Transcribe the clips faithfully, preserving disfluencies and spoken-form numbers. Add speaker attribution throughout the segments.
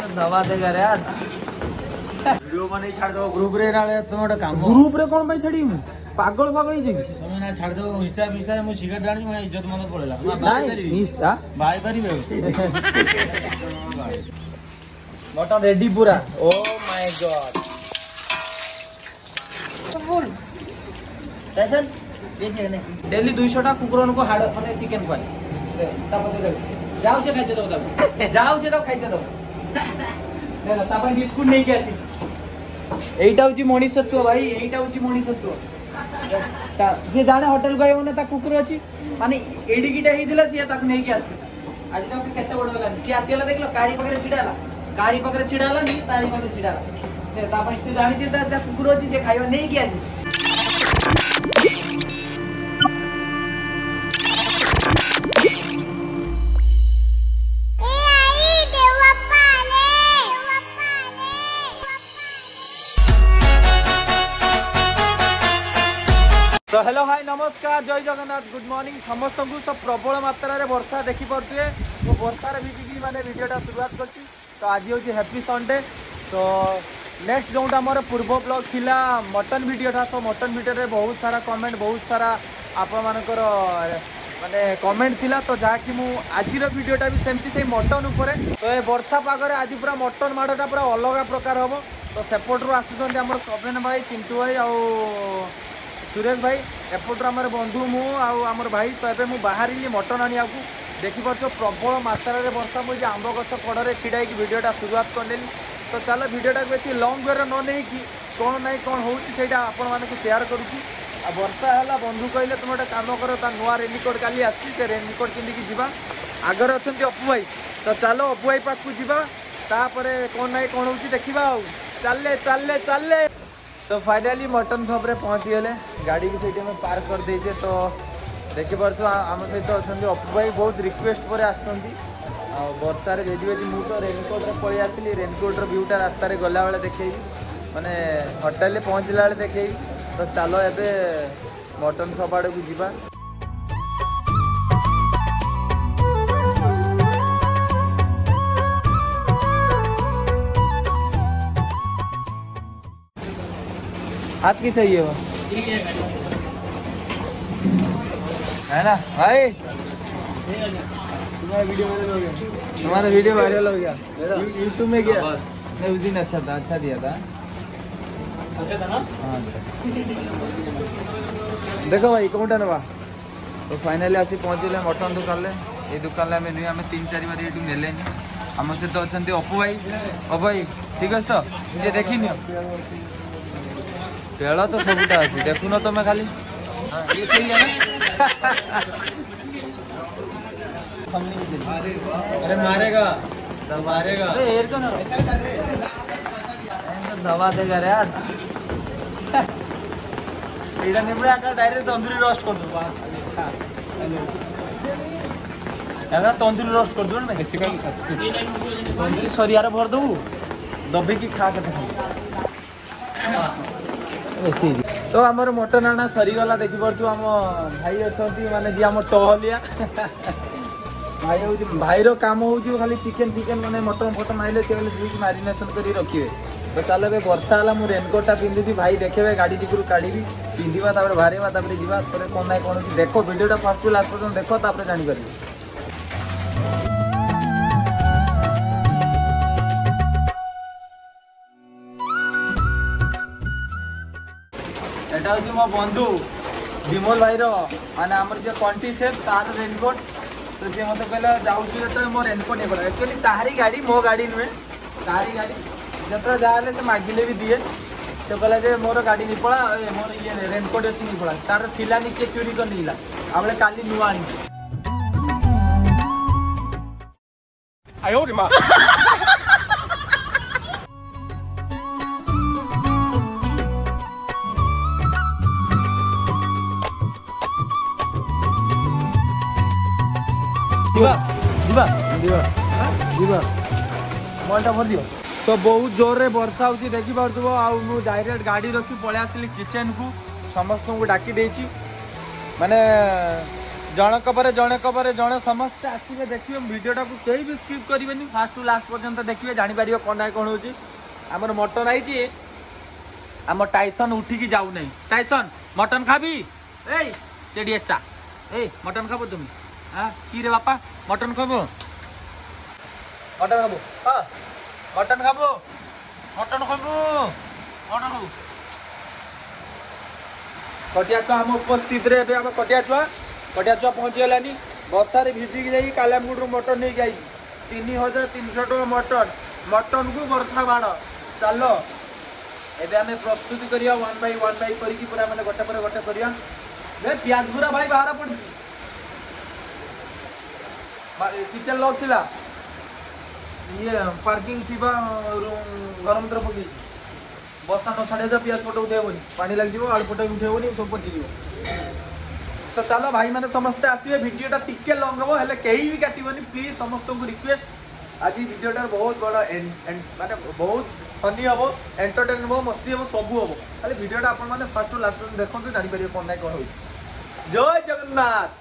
Speaker 1: दवा देगा रे आज वीडियो बने छाड़ दो ग्रुप रे नाले तुम गोटे काम
Speaker 2: ग्रुप रे कोन पई छाड़ी मु पागल पागल ही जे
Speaker 1: तुम ना छाड़ दो इंस्टा इंस्टा मु सिगरेट डाणी मोर इज्जत मत पड़ेला
Speaker 2: नहीं इंस्टा
Speaker 1: भाई करिवे
Speaker 2: मटन रेडी पूरा ओ माय गॉड
Speaker 1: बोल सेशन देखिए नहीं डेली दो सौ टा कुकुरन को हाड़ माने चिकन पाए तापते जाओ से खाइते दो ताप जाओ से तो खाइते दो ले ता पर बिस्कुट नहीं के आसी एइटा होची मनीषत्व भाई एइटा होची मनीषत्व ता जे जाने होटल गए ओने ता कुकुर अछि माने एडी कीटा हे दिला सिया ताक नहीं के आसी आज ता केते बड़ होला सी आसीला देखलो कारी पकरे छिडाला कारी पकरे छिडाला नी तारी पकरे छिडाला ते ता पर से जानि जे ता कुकुर अछि से खाइबा नहीं के आसी तो हेलो हाय नमस्कार जय जगन्नाथ गुड मॉर्निंग समस्त को सब प्रबल मात्रा रे वर्षा देखि पड़ुए वो वर्षा रे भी माने वीडियोटा शुरुआत करछि तो आज होची हैप्पी संडे तो नेक्स्ट जोटा हमर पूर्व ब्लॉग थिला मटन वीडियो था तो मटन वीडियो रे बहुत सारा कमेंट बहुत सारा आपण मानकर माने कमेंट थिला तो जाकि मु आजिर वीडियोटा भी सेमती से मटन ऊपर तो ए वर्षा पागरे आज पूरा मटन माडटा पूरा अलग प्रकार हबो तो सेपट रो आसुछन हमर सवेन भाई चिंटू भाई आ सुरेश भाई एपटर आम बंधु मु आमर भाई तो ये मुझे बाहर मटन आने को देखिपार प्रबल मात्रा रे वर्षा मुझे आंब गछ कड़े छिड़ा वीडियोटा शुरुआत करदेली तो चलो वीडियोटा बेसी लंग वे न नहीं कि कौन ना कौन होटा आपण मानक सेयार करुँची आ वर्षा है बंधु कहले तुम गोटे कम कर नुआ रेनिकोट काली आसी से रेनिकोट पिंधिकी जीवा आगर अच्छा अपू भाई तो चलो अपू भाई पाखु जावा तापर कौन ना कौन हो देखा चलले चलले चलले तो फाइनाली मटन शॉप रे पहुँची गले गाड़ी भी सही पार्क कर देचे तो देखिपार आम सहित अच्छा अपू भाई बहुत रिक्वेस्ट पर आर्षार भेजी भेजी मुझे रेनकोट रे पलि आसली रेनकोट व्यूटा रास्तार गला बेले देखी माने होटेल पहुँचला बेले देखी तो चलो एबे मटन शॉप आड़े को जीवा हाथ की सही है वो है ना भाई तुम्हारा वीडियो वायरल हो गया तुम्हारा वीडियो वायरल हो गया यूट्यूब में गया नहीं उस दिन अच्छा था अच्छा दिया था अच्छा था ना हाँ देखो भाई कौन ना तो फाइनाली आसी पहुँचले मटन दुकान ले ये दुकान आम नुई आम तीन चार बार ये नेले आम सहित अच्छा अपू भाई अपू भाई ठीक अच्छे तो ये देखनी पेड़ तो सबुटा अच्छी देखु न तुम खाली ये सही है ना अरे मारेगा तो मारेगा अरे एयर को ना दवा देगा रे आज एटा निमड़े आका डायरेक्ट तंदूरी रोस्ट कर दो यार तंदूरी रोस्ट कर दो ना चिकन तंदूरी सरियार भर दबू दबे की खा के तो आमर मटन आना सरीगला देखिपु आम भाई अच्छा माने जी आम टहलिया भाई हूँ भाई काम हूँ खाली चिकेन चिकेन मैंने मटन फटन आइले से मारिनेसन कर रखिए तो चलो ए वर्षा है मुझे रेनकोटा पिंधुची भाई देखे गाड़ी टिकू काढ़ी पिंधा बाहर बाहर जावा कौन ना कौन देख वीडियोटा फर्स्ट टू लास्ट पर्यटन देख तापर जापर एटा हूँ मो बंधु विमल भाई माने आमर जो कंटी से तार रेनकोट तो सी मत कहला जाऊँ जो मो रेनकोट नहीं पड़ा एक्चुअली तारी गाड़ी मो गाड़ी नुहे तारी गाड़ी जो जहाँ से मागिले भी दिए तो कहला जे मोर गाड़ी नहीं पड़ा मोर ये रेनकोट अच्छी नहीं पड़ा तार थिला नहीं किए चोरी कर नहीं आम काली नुआ आनी मलटा भर दियो तो बहुत जोर रे वर्षा होची देखि पारथबो आ मु डायरेक्ट गाड़ी रखी पळे आसली किचन को समस्त को डाकी देची माने जनक पर जनक पर जन समस्ते आसवे देखिए वीडियोटा को कहीं भी स्किप करेंगे फास्ट टू लास्ट पर्यंत देखिए जापर कौन ना कौन हो आमर मटन आई आम टाइसन उठिकी जाऊ नहीं टाइसन मटन खाबी ए चेड़ी चा ए मटन खाबो तुम हाँ कि रे बापा मटन खाबो मटन खाबो हाँ मटन खाबो मटन खाबो मटन खाबो कटिया छुआ आम उपस्थित रे आम कटिया छुआ कटिया छुआ पहुँची गलानी वर्षा रे भिजिकी जाई कालामुड मटन नहीं गई तीन हजार तीन सौ टका मटन मटन को वर्षा बाण चलो एबे आमे प्रस्तुति करिया वन बाय वन बाय करी पूरा माने गोटे पर गोटे करिया बे प्याज पूरा भाई बाहर पड़ी किचन लॉक थिला ये पार्किंग थिबा गरम तरफ पकी बसा न छाड़े जा प्याज फोटो उठेबनी पानी लग जीवो आलू फोटो उठेबनी तो पची जीवो तो चलो भाई माने समस्त आसीबे वीडियोटा टिके लॉन्ग हबो हेले केही भी काटिबनी प्लीज समस्त को रिक्वेस्ट आज वीडियोटा बहुत बड़ा माने बहुत फनी हम एंटरटेन हम मस्ती हम सबू हम खाली वीडियोटा आपण माने फर्स्ट टू लास्ट देखो जानी पारे कोन नाइ कोन होई जय जगन्नाथ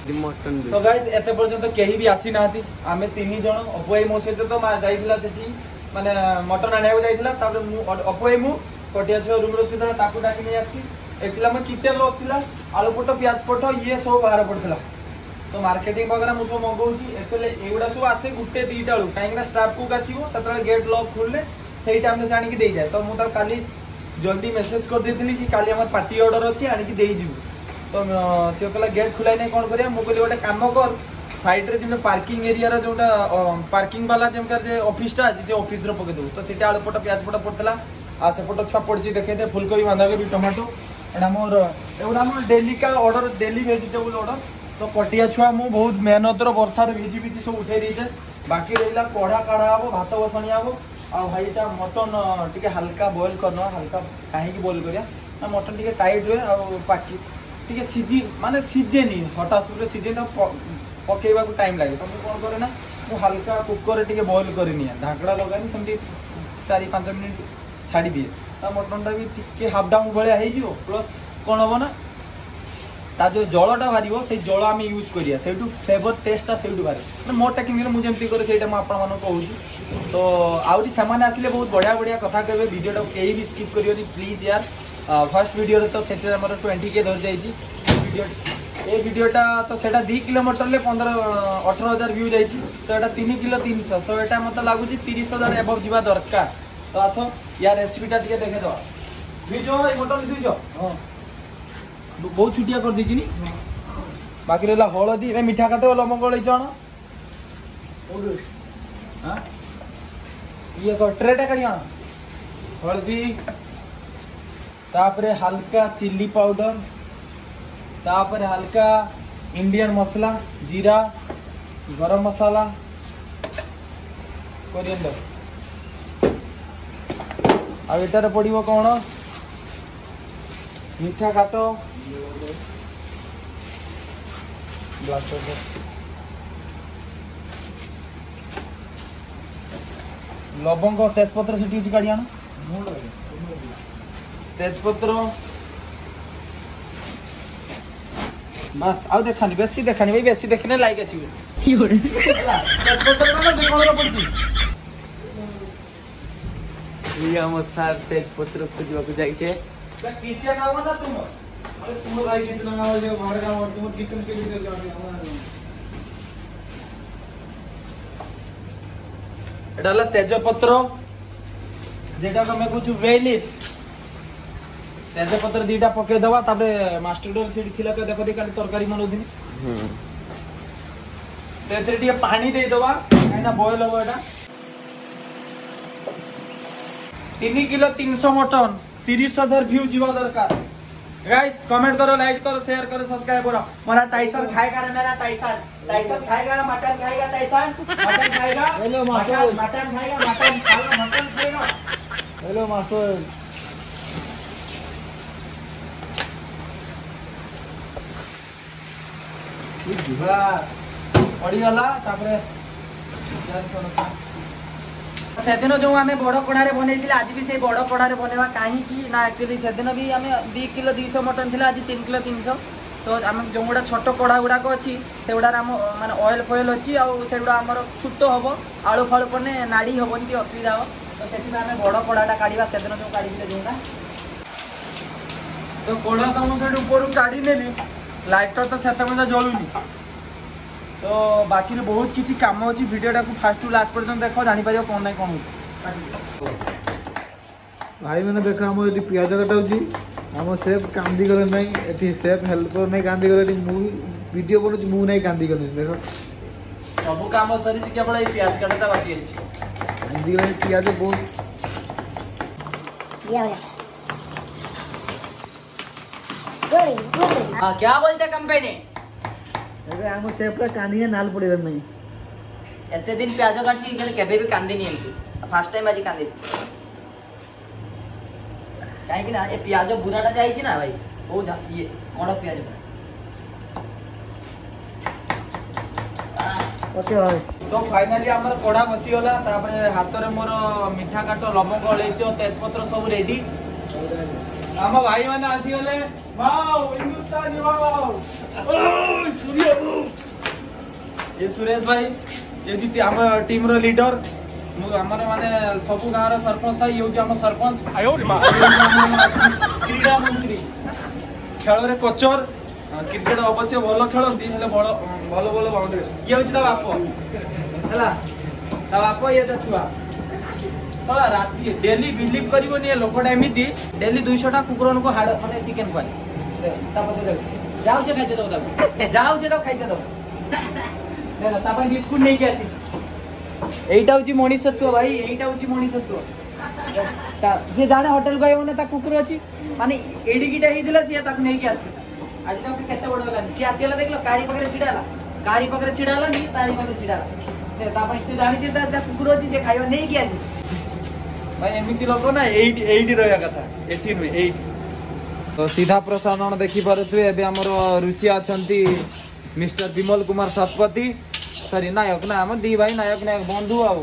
Speaker 1: तो गाइस एते पर्यंत केही भी आसी नाथी आमे तीन जण अपुई मो सहित तो मा जाइथिला सेठी माने मटन आनिया जाइथिला तापर मु अपुई मु कटिया छ रूम रो सुधा ताकू डाकी नै आसी एक्चुअली हम किचन लो थिला आलू फोटो प्याज फोटो ये सब बाहर पड़थिला तो मार्केटिंग वगैरह मु सब मंगौची एक्चुअली एगुडा सब आसे गुटे दीटा लु काहेकि ना स्टाफ को आसीबो सतळे गेट लॉक खोलले सही टाइम से आनिकी दे जाए तो मुझे काली जल्दी मेसेज कर देती कि काली आम पार्टी ऑर्डर अच्छी आनिकी दे तो सी कहला गेट खुलाई नहीं कौन करिया मुझे गोटे काम कर साइड रे जो पार्किंग एरिया रो जोटा पार्किंग वाला जमका ऑफिसटा अछि से ऑफिस रो पके दउ तो सेटा आलू फोटो प्याज फोटो पड़तला आ से फोटो छप पड़ची देखे दे फुलकोबी बांधाकोबी टमाटो एडा मोर एवडा मोर डेली का ऑर्डर डेली वेजिटेबल ऑर्डर तो कटिया छुआ मु बहुत मेहनत रो वर्षा रे भिजी भिजी सब उठे दी छे बाकी रहिला कोढ़ा काढ़ा हबो भात बसणी हबो आ भाईटा मटन टिके हल्का बॉईल करना हल्का कहीं बॉईल करिया ना मटन टिके टाइट हुए आ पाकी टिके सीजी माने सीजेनी हठास रे सीजेन पकेवा को टाइम लागे तो कोन करे ना मु हल्का कुकर टिके बॉईल करनी ढाकड़ा लगानी समझी चार पाँच मिनिट छाड़ी दिए ता मटनटा भी टिके हाफ डाउन भलिया हे जिवो प्लस कोन हो ना ता जो जलटा बाहर से जल आम यूज करिया से फ्लेवर टेस्टा से बाहर मोटा कि मुझे जमी करे से आपण मानक कहूँ तो आउरी सामान आसिले बहुत बढ़िया बढ़िया कथा कहबे वीडियोटा कहीं भी स्किप करियोनी प्लीज यार फर्स्ट वीडियो रे तो सेटे हमर ट्वेंटी के धर जाइए वीडियो ए वीडियोटा तो सेटा दो किलोमीटर ले पंद्रह अठारह हजार व्यू जाइए तो एटा तीन किलो तीन सौ तो एटा मत लगुच तीस हजार एबव जीवा दरकार तो आस यार रेसिपीटा टिके देखे दो दुईज मटन दुईज हाँ बहुत छुटिया कर दीजिए नी बाकी रहा हलदी ए मिठा काटे लवंग चण ये कर ट्रेटा काढ़ी आना हलदी तापरे हल्का चिल्ली पाउडर तापरे हल्का इंडियन मसला जीरा गरम मसाला कोरिएंडर आ एटारे पड़िबो कोन मीठा काटो ब्लैक पेपर लवंग तेजपत्र से टीची काढ़ी आना तेजपत्र बस आउ देखानी बेसी देखानी भाई बेसी देखने लाइक आसीबे तेजपत्र ना से कोन पड़ची
Speaker 2: ये हम सार तेजपत्र खोजवा को जाई छे
Speaker 1: किचन आवा ना तुम अरे तुम भाई किचन आवा जो घर का और तुम किचन के लिए जाओ एडाला तेजपत्र जेटा हमें कुछ वेलिस तेजपत्र दीटा पके दवा ताबे मास्टर डोल सेडी थिला के देखो देखा तरकारी मनोदिनी हम तेतरे टिके पानी दे दवा काइना बॉईल हो एटा तीन किलो तीन सौ मटन तीस हजार व्यू जीवा दरकार गाइस कमेंट करो लाइक करो शेयर करो सब्सक्राइब करो मेरा टाइसन खाएगा रे मेरा टाइसन टाइसन खाएगा मटन खाएगा टाइसन मटन खाएगा हेलो मास्टर मटन खाएगा मटन साला मटन खाएगा हेलो मास्टर बस पड़ी गला तापरे
Speaker 3: सेदिन जो आम बड़ कड़ारे बनई आज भी से बड़ कड़ारे बनवा कहीं ना एक्चुअली सेदिन भी आम दु किलो दुई सौ मटन थी आज तीन किलो तीन सौ तो आम जो गुड़ा छोट कड़ा गुड़ाक अच्छी से गुड़ा आम माने ऑयल फॉयल अच्छी से गुड़ा आमर छुट हम आलू फालू पड़ने नाड़ी हेनी असुविधा हम तो से आम बड़ कड़ाटा काढ़ा से दिन जो काढ़ी जोटा
Speaker 1: तो कड़ा तो मुझे ऊपर काढ़ी नेली लाइटर तो से जलूनी तो बाकी बहुत किसी काम अच्छी भिडियोटा को फास्ट टू लास्ट पर्यटन देख जापर कौन ना कौन
Speaker 2: भाई मैंने देख आम ये पिज कटाऊँगी आम सेफ कांदी गले ना ये सेफ हेल्पर नहीं कांदी गले वीडियो बनू मु नहीं कांदी गले देख
Speaker 1: सब काम सरी केवल ये प्याज काटा बाकी
Speaker 2: कांदी गले पिज बहुत
Speaker 3: हाँ क्या बोलते कंपनी
Speaker 2: आम सेफ कांदी नाल पड़े नहीं
Speaker 3: एते दिन प्याज काटची केबे भी कांदी नहीं एमती फास्ट टाइम आज कांदी कहीं ना ये प्याज बुराटा जाइए ना भाई वो ये कड़ प्याज
Speaker 2: ओके भाई
Speaker 1: तो फाइनाली आमर कड़ा बसीगला हाथ में मोर मिठा काट लवंग अलैच तेजपत्र सब रेडी आम भाई मैंने आसीगले हिंदुस्तानी ये सुरेश भाई ये जी आम टीम रो लीडर आमर माने सब गाँव सरपंच था ये आम सरपंच क्रीड़ा मंत्री खेल रे कोचर क्रिकेट अवश्य भल खेलती भल भल बाउंड्री ये हूँ बाप है बाप ये छुआ सला राति डेली बिलीव कर लोकटा एमती डेली दुईश टा कुकुर को हाड़ मतलब चिकेन खुआए जाओ से खाइते दब जाओ से खाइते दब बिस्कुट नहीं के आसी এইটা হচ্ছে মଣିষত্ব ভাই এইটা হচ্ছে মଣିষত্ব তা যে জানে হোটেল গয় মানে তা কুকুর আছে মানে এডিকিটা ହେଇଥିଲା সিয়া তাকে নেই কি আসবে আজ তো কেতে বড় হলানি সি আসিলা দেখলো কারি পাখরে ছিড়ালা কারি পাখরে ছিড়ালা নি তারি পাখরে ছিড়ালা তা ভাই সে জানি যে তা কুকুর আছে সে খাইবা নেই কি আসি ভাই এমিতি লোক না এইটি এইটি রয়া কথা এটি নয় এইটি তো सीधा प्रसारण देखि पारुथुए एबे हमर ऋषि अछंती मिस्टर विमल कुमार शतपथी सरी नायक ना हम दी भाई नायक नायक बंधु आउ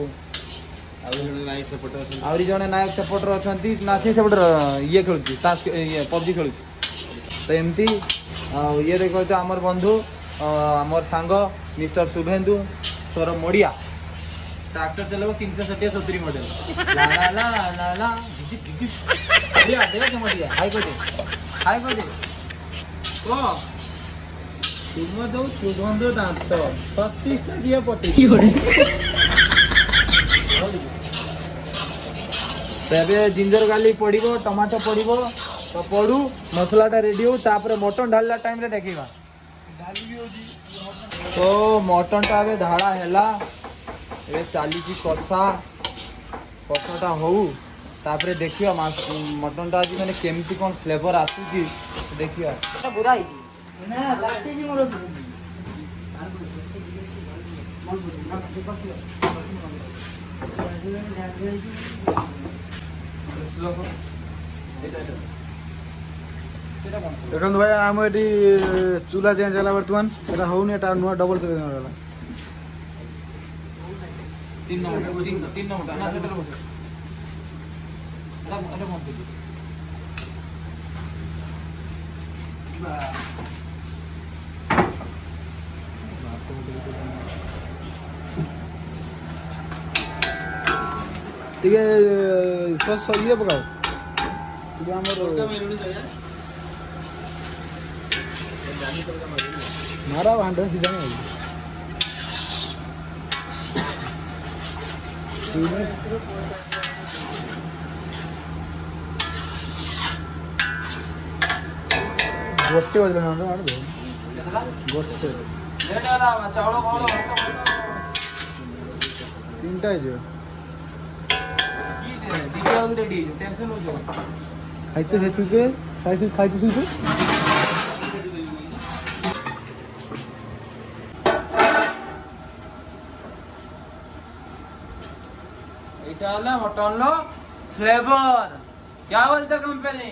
Speaker 1: आउरी जने नायक सपोर्टर अछंती ना से सपोर्टर ये खेलुची तास ये पबजी खेलुची तो एमती ये देखो तो हमर बंधु हमर सांग मिस्टर शुभेंदु सर मोडिया ट्रैक्टर चलाबो तीन सौ सत्तर सत्तर मॉडल ला ला ला ला ला जिजी जिजी मोडिया देख मोडिया हाय को दे हाय को दे ओ तुम दो सुगंध दांत छत्तीस टा दिए पटे तबे जिंजर गार्लिक पड़िबो टमाटो पड़िबो तो पड़ू मसलाटा रेडी हो तापर मटन ढालला टाइम रे देखिबा तो मटन टा बे ढाला हैला ए चाली की कसा कसाटा हो तापर देखियो मटन टा आज माने केमती कोन फ्लेवर आसुची देखियो
Speaker 3: बुरा ही ना लागते जी मोर
Speaker 2: देखो भाई आम ये चूल्हा चेंज है बर्तमान से होनी नुआ डबल से
Speaker 1: तीन नंबर तीन तीन नंबर ना सेटर बस अरे अरे मत दे
Speaker 2: ठीक है सॉस ये पकाओ ठीक है हमर
Speaker 1: मेलुडी चाहिए
Speaker 2: मारा भांडा सीधा में गोटे बजले ना गोटे
Speaker 1: लेट वाला चावल खाओ
Speaker 2: तीनटा है जो
Speaker 1: की दे दीदी वाला रेडी टेंशन हो जो
Speaker 2: खाइते से सुके खाइते खाइते सुके
Speaker 1: এটা হলো মটন লো ফ্লেভার क्या बोलते कंपनी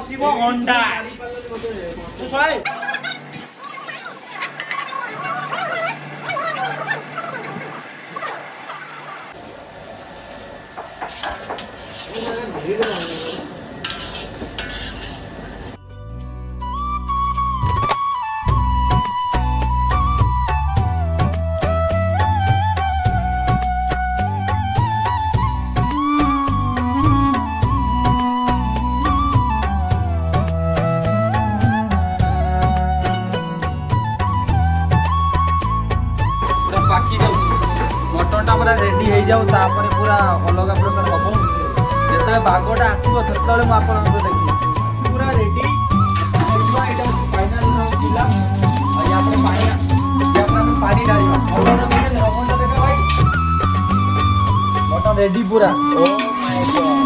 Speaker 1: पशिब अंडा तू सहे मटन पूरा रेडी हो जाऊ तापर पूरा अलग प्रकार हम जो बागटा आसो से मुझे देखिए पूरा रेडी पानी डाल मटन रेडी पूरा ओ माय गॉड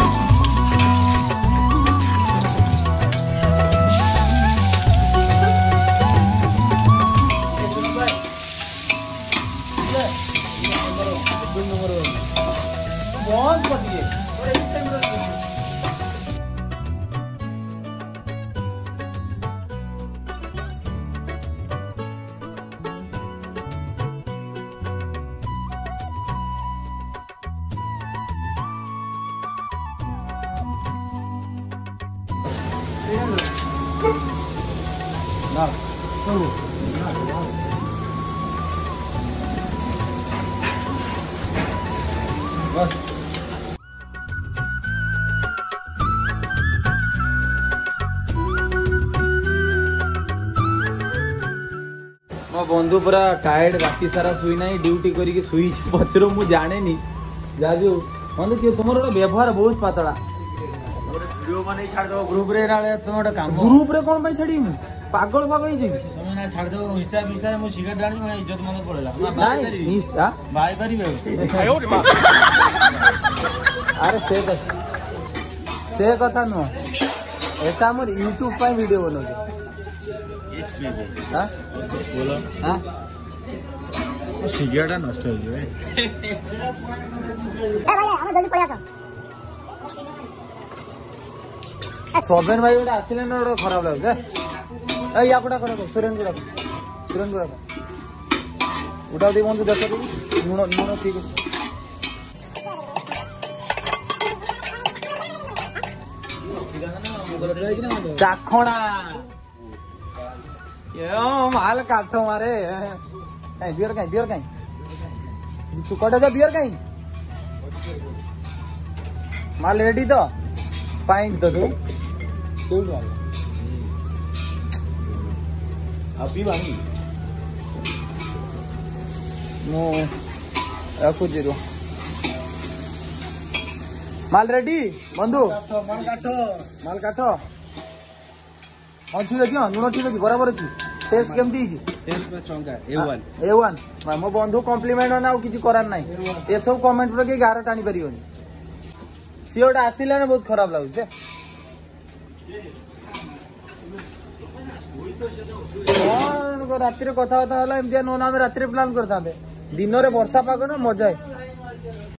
Speaker 1: बहुत बढ़िया और एक टाइम ना चलो बस मो बंधु पूरा टायर्ड राति सारा शुई ना ड्यूटी करके शुई पचर मु जाने नी जा भी बंधु कि तुम व्यवहार बहुत पातला
Speaker 2: वीडियो बने छाड़ दो ग्रुप रे नाले तुम गोटे काम
Speaker 1: ग्रुप रे कोन पई छाड़ी मु पागल पागल जे
Speaker 2: तुम ना छाड़ दो इंस्टा इंस्टा मु सिगरेट डाली मोर इज्जत मन पड़ेला
Speaker 1: नहीं निष्ठा
Speaker 2: भाई परिबे
Speaker 1: अरे से कथा से कथा नो एटा मोर यूट्यूब पे वीडियो बनो हां
Speaker 2: बोलो
Speaker 1: हां
Speaker 2: सिगरेट नष्ट हो गए
Speaker 4: ए भाई हम जल्दी पळा
Speaker 1: सोबेन भाई गोटे आसिले ना गोटे खराब लागे ए या कोटा कोटा सुरेन को सुरेन को उठा दे बंधु देख दे लुण लुण ठीक चाखणा यो माल काठो मारे ए बियर काई बियर काई चुकटा जा बियर काई माल रेडी तो पाइंट तो तू तू माल अभी बानी मो रखु जीरो माल रेडी बंधु
Speaker 2: माल काटो
Speaker 1: माल काटो हाँ ठीक अच्छे लुण ठीक अच्छे बराबर अच्छी टेस्ट केमती
Speaker 2: टेस्ट में चंगा ए वन
Speaker 1: ए वन मो बंधु कम्प्लीमेंट ना किसी करार ना ये सब कमेंट लगे गार टाणी पार सी गोटे आसिले बहुत खराब लगुचे राति कथा बार्ता है एमती नो ना राति प्लान करते दिन में वर्षा पाग ना मजा है।